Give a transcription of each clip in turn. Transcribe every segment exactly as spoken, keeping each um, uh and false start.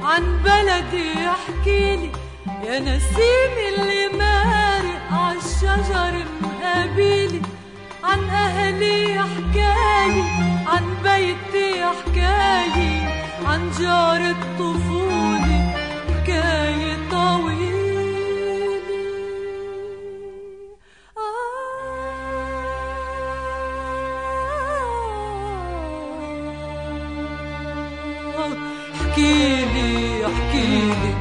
عن بلدي احكيلي يا نسيم اللي مارق عالشجر مقابيلي، عن أهلي حكاية، عن بيتي حكاية، عن جار الطفولة حكاية طويلة. آه حكيلي حكيلي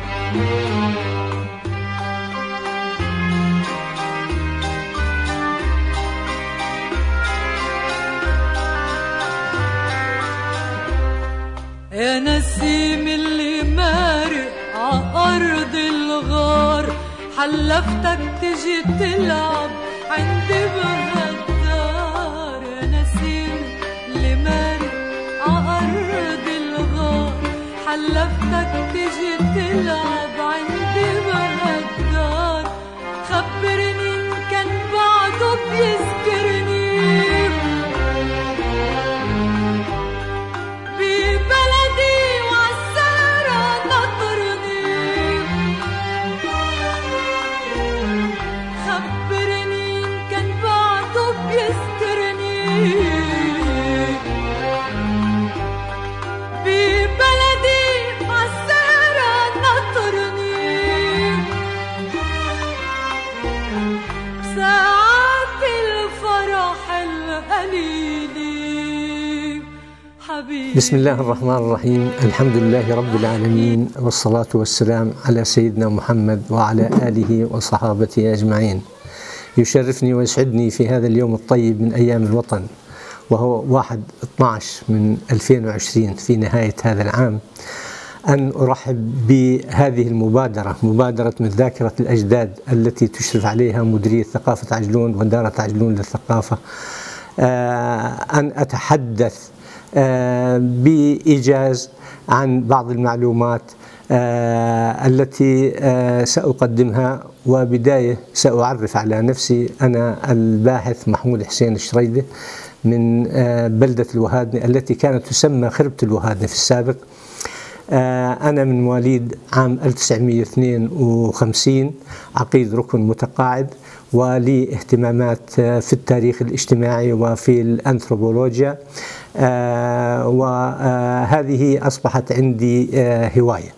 يا نسيم اللي مارق عأرض الغار، حلفتك تجي تلعب عندي بهالدار. يا نسيم اللي مارق عأرض الغار، حلفتك تجي تلعب عندي بهالدار. خبرني إن كان بعده بيذكرني بسم الله الرحمن الرحيم. الحمد لله رب العالمين، والصلاة والسلام على سيدنا محمد وعلى آله وصحابته أجمعين. يشرفني ويسعدني في هذا اليوم الطيب من أيام الوطن، وهو واحد اثني عشر من ألفين وعشرين في نهاية هذا العام، أن أرحب بهذه المبادرة، مبادرة من ذاكرة الأجداد التي تشرف عليها مديرية ثقافة عجلون ودارة عجلون للثقافة، أن أتحدث بإيجاز عن بعض المعلومات التي سأقدمها. وبداية سأعرف على نفسي. أنا الباحث محمود حسين الشريدة من بلدة الوهادنة التي كانت تسمى خربة الوهادنة في السابق. أنا من مواليد عام ألف وتسعمئة واثنين وخمسين، عقيد ركن متقاعد، ولي اهتمامات في التاريخ الاجتماعي وفي الأنثروبولوجيا، وهذه أصبحت عندي هواية.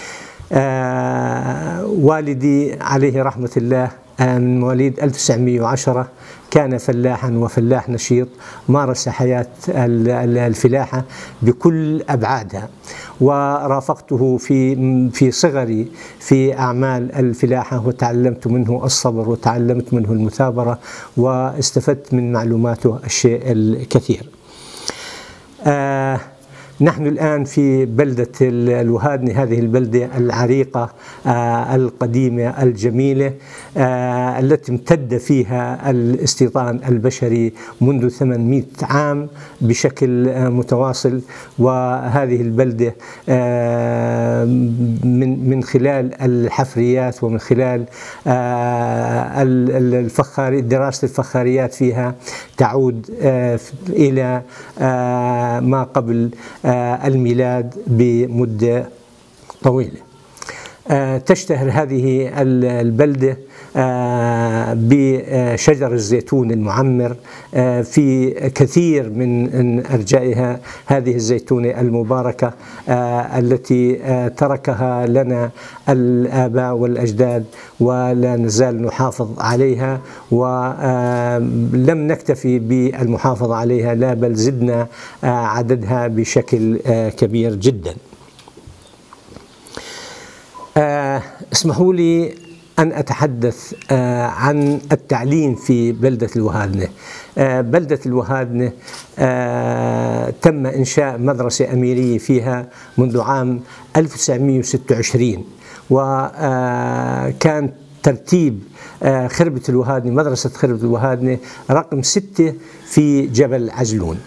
والدي عليه رحمة الله من مواليد ألف وتسعمئة وعشرة، كان فلاحا وفلاح نشيط، مارس حياة الفلاحة بكل أبعادها، ورافقته في في صغري في أعمال الفلاحة، وتعلمت منه الصبر وتعلمت منه المثابرة، واستفدت من معلوماته الشيء الكثير. آه نحن الآن في بلدة الوهادنة، هذه البلدة العريقة آه القديمة الجميلة، آه التي امتد فيها الاستيطان البشري منذ ثمانمئة عام بشكل آه متواصل. وهذه البلدة آه من من خلال الحفريات ومن خلال آه الفخاري دراسة الفخاريات فيها تعود آه إلى آه ما قبل الميلاد بمدة طويلة. تشتهر هذه البلدة بشجر الزيتون المعمر في كثير من أرجائها. هذه الزيتونة المباركة التي تركها لنا الآباء والأجداد، ولا نزال نحافظ عليها، ولم نكتفي بالمحافظة عليها، لا بل زدنا عددها بشكل كبير جدا. اسمحوا لي أن أتحدث عن التعليم في بلدة الوهادنة. بلدة الوهادنة تم إنشاء مدرسة أميرية فيها منذ عام ألف وتسعمئة وستة وعشرين، وكان ترتيب خربة الوهادنة، مدرسة خربة الوهادنة رقم ستة في جبل عجلون.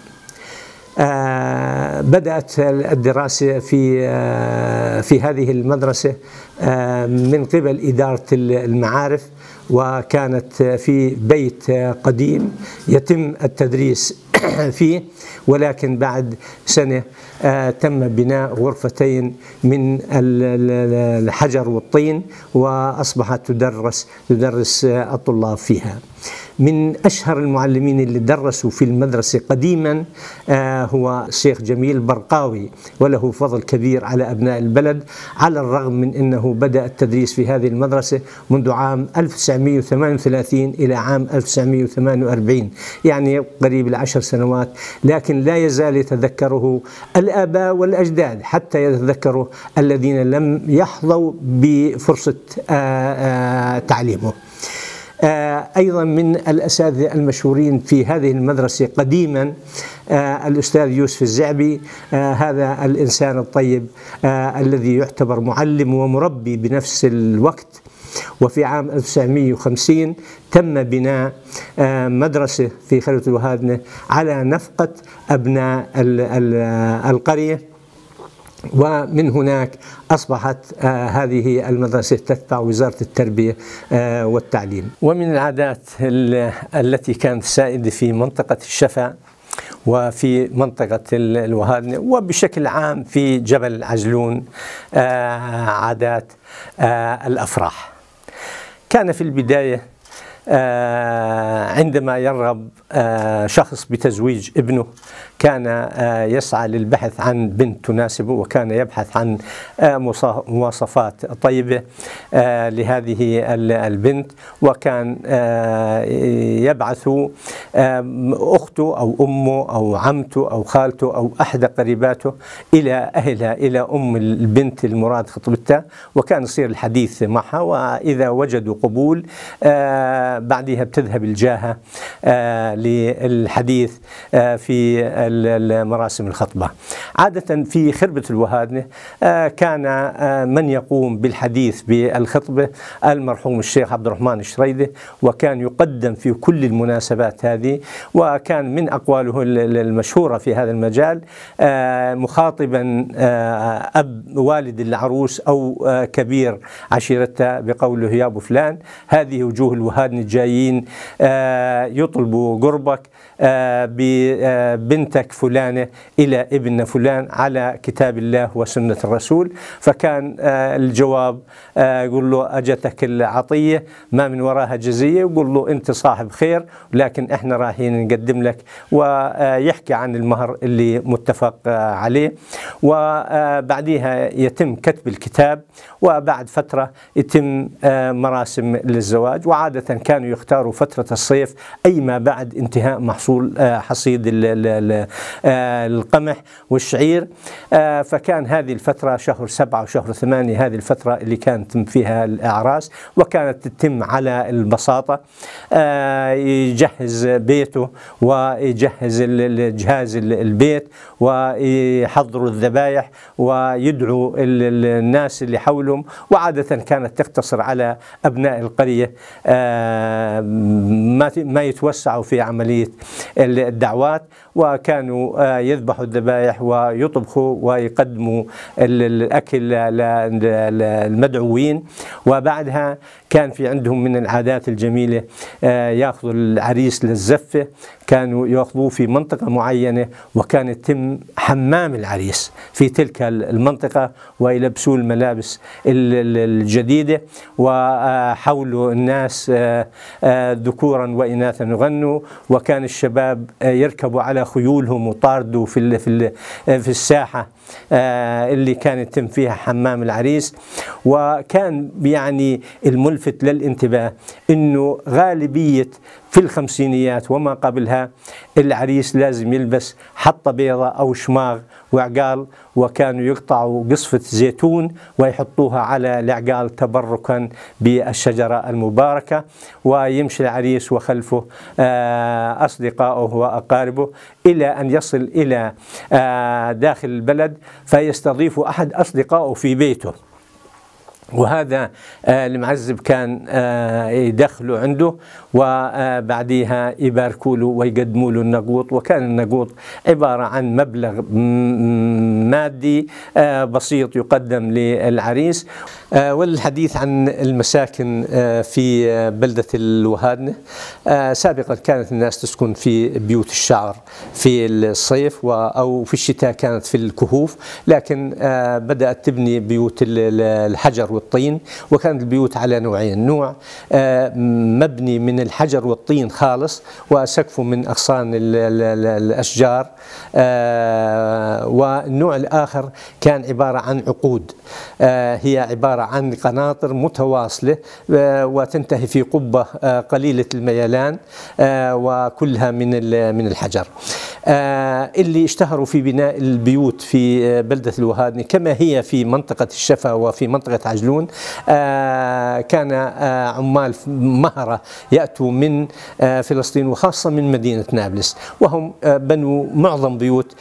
آه بدأت الدراسة في آه في هذه المدرسة آه من قبل إدارة المعارف، وكانت في بيت قديم يتم التدريس فيه، ولكن بعد سنة تم بناء غرفتين من الحجر والطين، وأصبحت تدرس تدرس الطلاب فيها. من أشهر المعلمين اللي درسوا في المدرسة قديما هو الشيخ جميل برقاوي، وله فضل كبير على أبناء البلد، على الرغم من أنه بدأ التدريس في هذه المدرسة منذ عام ألف وتسعمئة وثمانية وثلاثين إلى عام ألف وتسعمئة وثمانية وأربعين، يعني قريب العشر سنوات، لكن لا يزال يتذكره الآباء والأجداد، حتى يتذكره الذين لم يحظوا بفرصة تعليمه. أيضا من الأساتذة المشهورين في هذه المدرسة قديما الأستاذ يوسف الزعبي، هذا الإنسان الطيب الذي يعتبر معلم ومربي بنفس الوقت. وفي عام ألف وتسعمئة وخمسين تم بناء مدرسة في خلوة الوهادنة على نفقة أبناء القرية، ومن هناك أصبحت آه هذه المدرسة تتبع وزارة التربية آه والتعليم. ومن العادات التي كانت سائدة في منطقة الشفا وفي منطقة الوهادنة وبشكل عام في جبل عجلون آه عادات آه الأفراح. كان في البداية آه عندما يرغب آه شخص بتزويج ابنه كان آه يسعى للبحث عن بنت تناسبه، وكان يبحث عن آه مواصفات طيبة آه لهذه البنت، وكان آه يبعث آه أخته أو أمه أو عمته أو خالته أو أحد قريباته إلى أهلها، إلى أم البنت المراد خطبتها، وكان يصير الحديث معها، وإذا وجدوا قبول آه بعدها بتذهب الجاهة آه للحديث آه في مراسم الخطبة. عادة في خربة الوهادنة آه كان آه من يقوم بالحديث بالخطبة المرحوم الشيخ عبد الرحمن الشريدة، وكان يقدم في كل المناسبات هذه، وكان من أقواله المشهورة في هذا المجال آه مخاطبا آه أب والد العروس أو آه كبير عشيرتها بقوله: يا أبو فلان، هذه وجوه الوهادنة جايين آه يطلبوا قربك آه ببنتك فلانة إلى ابن فلان على كتاب الله وسنة الرسول. فكان آه الجواب آه يقول له: أجتك العطية ما من وراها جزية، يقول له: أنت صاحب خير، لكن إحنا رايحين نقدم لك، ويحكي عن المهر اللي متفق آه عليه. وبعدها يتم كتب الكتاب، وبعد فترة يتم آه مراسم للزواج. وعادة كانوا يختاروا فترة الصيف، أي ما بعد انتهاء محصول آه حصيد القمح والشعير. فكان هذه الفترة شهر سبعة وشهر ثمانية، هذه الفترة اللي كانت فيها الأعراس، وكانت تتم على البساطة. يجهز بيته ويجهز جهاز البيت ويحضروا الذبائح ويدعوا الناس اللي حولهم، وعادة كانت تقتصر على أبناء القرية، ما يتوسعوا في عملية الدعوات، وكانوا يذبحوا الذبائح ويطبخوا ويقدموا الأكل للمدعوين. وبعدها كان في عندهم من العادات الجميلة يأخذوا العريس للزفة، كانوا يأخذوه في منطقة معينة، وكان يتم حمام العريس في تلك المنطقة، ويلبسوا الملابس الجديدة، وحولوا الناس ذكورا وإناثا يغنوا، وكان الشباب يركبوا على خيولهم وطاردوا في في في الساحة اللي كان يتم فيها حمام العريس. وكان يعني الملفت للانتباه إنه غالبية في الخمسينيات وما قبلها العريس لازم يلبس حطة بيضاء أو شماغ وعقال، وكانوا يقطعوا قصفة زيتون ويحطوها على العقال تبركا بالشجرة المباركة، ويمشي العريس وخلفه أصدقائه وأقاربه إلى أن يصل إلى داخل البلد فيستضيف أحد أصدقائه في بيته. وهذا المعذب كان يدخله عنده، وبعديها يباركوا له ويقدموا له النقوط. وكان النقوط عبارة عن مبلغ مادي بسيط يقدم للعريس. والحديث عن المساكن في بلدة الوهادنة، سابقا كانت الناس تسكن في بيوت الشعر في الصيف أو في الشتاء كانت في الكهوف، لكن بدأت تبني بيوت الحجر والطين. وكانت البيوت على نوعين، نوع مبني من الحجر والطين خالص وسقفه من أغصان الأشجار، والنوع الآخر كان عبارة عن عقود، هي عبارة عن قناطر متواصلة وتنتهي في قبة قليلة الميلان وكلها من من الحجر. اللي اشتهروا في بناء البيوت في بلدة الوهادنة كما هي في منطقة الشفا وفي منطقة عجلون، كان عمال مهرة يأتوا من فلسطين وخاصة من مدينة نابلس، وهم بنوا معظم بيوت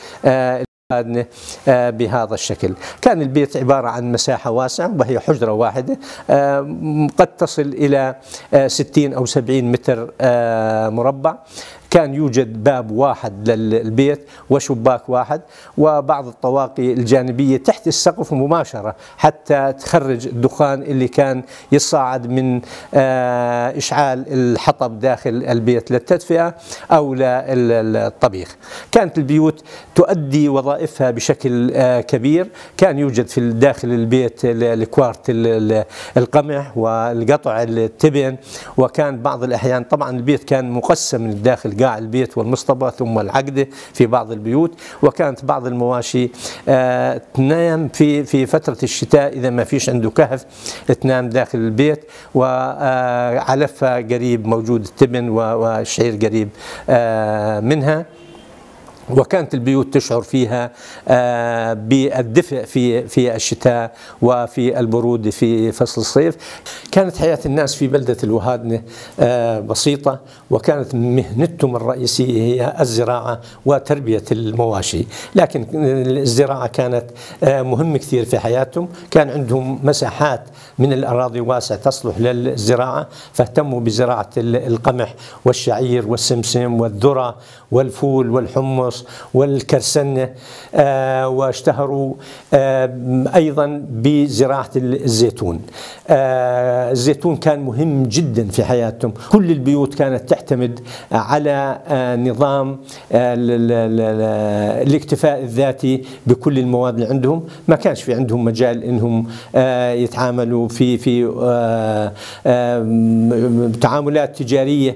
بهذا الشكل. كان البيت عبارة عن مساحة واسعة وهي حجرة واحدة قد تصل إلى ستين أو سبعين متر مربع. كان يوجد باب واحد للبيت وشباك واحد، وبعض الطواقي الجانبية تحت السقف مباشرة حتى تخرج الدخان اللي كان يصعد من إشعال الحطب داخل البيت للتدفئة أو للطبيخ. كانت البيوت تؤدي وظائفها بشكل كبير. كان يوجد في داخل البيت الكوارت القمح والقطع التبن، وكان بعض الأحيان طبعا البيت كان مقسم من الداخل قاع البيت والمصطبة ثم العقدة في بعض البيوت. وكانت بعض المواشي آه تنام في في فترة الشتاء إذا ما فيش عنده كهف تنام داخل البيت، وعلفها قريب موجود التبن والشعير قريب آه منها. وكانت البيوت تشعر فيها بالدفء في في الشتاء وفي البرود في فصل الصيف. كانت حياة الناس في بلدة الوهادنة بسيطة، وكانت مهنتهم الرئيسية هي الزراعة وتربية المواشي، لكن الزراعة كانت مهمة كثير في حياتهم. كان عندهم مساحات من الأراضي واسعة تصلح للزراعة، فاهتموا بزراعة القمح والشعير والسمسم والذرة والفول والحمص والكرسنة، آه واشتهروا آه أيضا بزراعة الزيتون. آه الزيتون كان مهم جدا في حياتهم. كل البيوت كانت تعتمد على آه نظام آه الاكتفاء الذاتي بكل المواد اللي عندهم. ما كانش في عندهم مجال انهم آه يتعاملوا في في آه آه تعاملات تجارية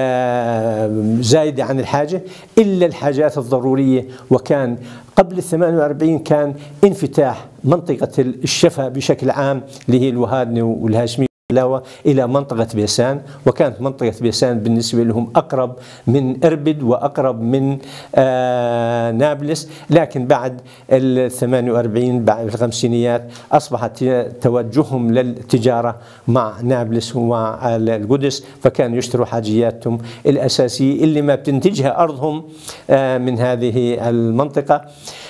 آه زايدة عن الحاجة إلا الحاجات الضرورية. وكان قبل الثمانية وأربعين كان انفتاح منطقة الشفا بشكل عام اللي هي الوهادنة والهاشمية إلى منطقة بيسان، وكانت منطقة بيسان بالنسبة لهم أقرب من إربد وأقرب من آه نابلس. لكن بعد ال ثمانية وأربعين بعد الخمسينيات أصبحت توجههم للتجارة مع نابلس ومع القدس، فكانوا يشتروا حاجياتهم الأساسية اللي ما بتنتجها أرضهم آه من هذه المنطقة.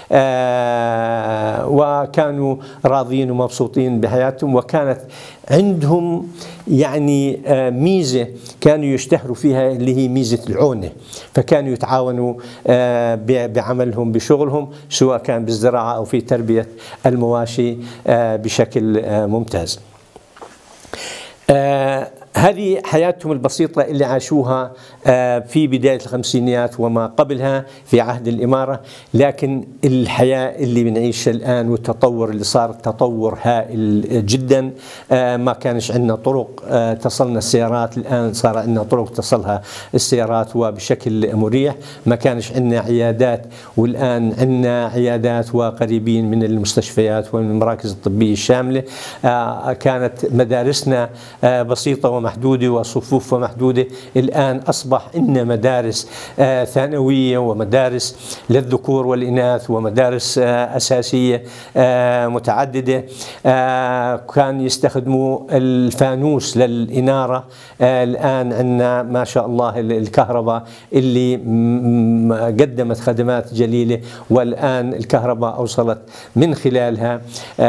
آه وكانوا راضين ومبسوطين بحياتهم. وكانت عندهم يعني آه ميزة كانوا يشتهروا فيها اللي هي ميزة العونة، فكانوا يتعاونوا آه بعملهم بشغلهم سواء كان بالزراعة أو في تربية المواشي آه بشكل آه ممتاز. آه هذه حياتهم البسيطة اللي عاشوها في بداية الخمسينيات وما قبلها في عهد الإمارة. لكن الحياة اللي بنعيشها الآن والتطور اللي صار تطور هائل جدا. ما كانش عندنا طرق تصلنا السيارات، الآن صار عندنا طرق تصلها السيارات وبشكل مريح. ما كانش عندنا عيادات، والآن عندنا عيادات وقريبين من المستشفيات ومن المراكز الطبية الشاملة. كانت مدارسنا بسيطة وما محدودة وصفوف محدودة. الآن أصبح إن مدارس ثانوية ومدارس للذكور والإناث ومدارس أساسية متعددة. كان يستخدموا الفانوس للإنارة، الآن عندنا ما شاء الله الكهرباء اللي قدمت خدمات جليلة، والآن الكهرباء أوصلت من خلالها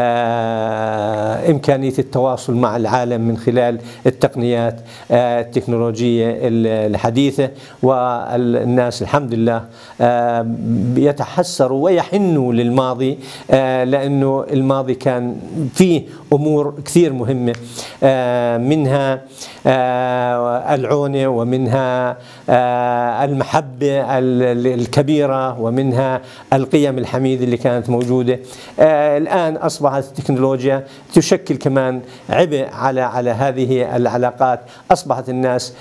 إمكانية التواصل مع العالم من خلال التقنيات التكنولوجية الحديثة. والناس الحمد لله يتحسروا ويحنوا للماضي، لأنه الماضي كان فيه أمور كثير مهمة، منها العونة، ومنها المحبة الكبيرة، ومنها القيم الحميدة اللي كانت موجودة. الآن أصبحت التكنولوجيا تشكل كمان عبء على على هذه العلاقات. أصبحت الناس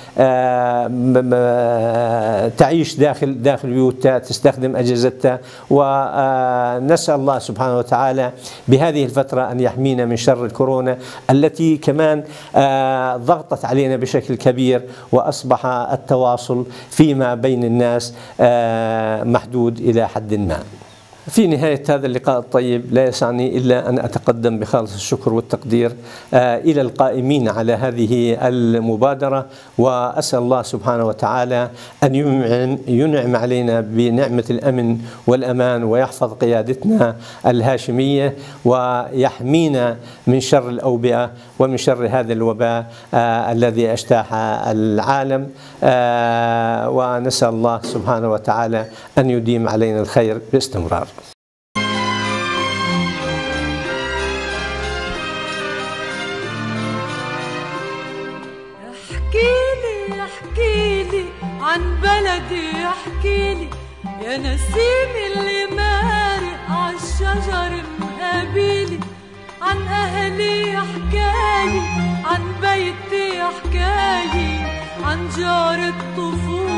تعيش داخل داخل بيوتها، تستخدم أجهزتها، ونسأل الله سبحانه وتعالى بهذه الفترة أن يحمينا من شر الكورونا التي كمان ضغطت علينا بشكل كبير، وأصبح التواصل فيما بين الناس محدود إلى حد ما. في نهاية هذا اللقاء الطيب لا يسعني إلا أن أتقدم بخالص الشكر والتقدير إلى القائمين على هذه المبادرة، وأسأل الله سبحانه وتعالى أن ينعم علينا بنعمة الأمن والأمان، ويحفظ قيادتنا الهاشمية، ويحمينا من شر الأوبئة ومن شر هذا الوباء الذي اجتاح العالم. ونسأل الله سبحانه وتعالى أن يديم علينا الخير باستمرار. احكيلي احكيلي عن بلدي، احكيلي يا نسيم اللي مارق عالشجر مقابيلي، عن أهلي حكاية، عن بيتي حكاية، عن جار الطفولة